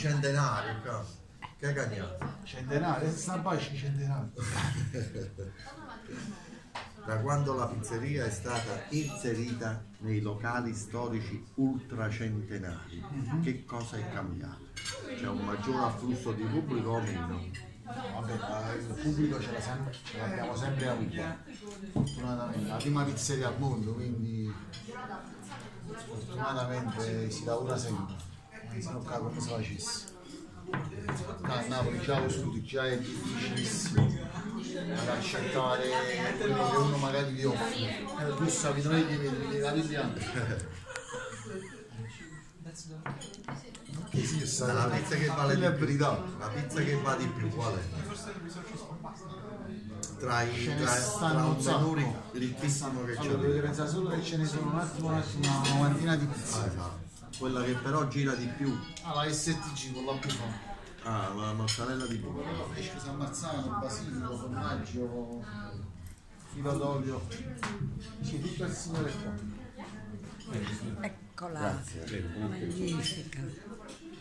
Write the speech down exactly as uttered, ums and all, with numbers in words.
centenario qua. Che cagnato. Centenario, sta baci centenario. Da quando la pizzeria è stata inserita nei locali storici ultracentenari, mm-hmm. che cosa è cambiato? C'è un maggior afflusso di pubblico o meno? Vabbè, il pubblico ce, sempre, ce l'abbiamo sempre avuto, fortunatamente, la prima pizzeria al mondo, quindi fortunatamente si lavora sempre, se no come si facesse. A Napoli già lo studi, già è difficilissimo ad accettare quello che uno magari ti offre, tu stavi noi di vedi la bianca. Che sì, sta la pizza che vale di più, la pizza che va di più qual è? Tra, i, tra, tra un menù ricchissimo che c'è. Allora, dovete pensare solo che ce ne sono un attimo, un attimo una novantina di pizze. Ah, esatto. Quella che però gira di più. Ah, la S T G con la bufala. Ah, la mozzarella di bufala. La pesce San Marzano, basilico, formaggio, filo d'olio. Sì, tutto il signore qua. Eccola, magnifica.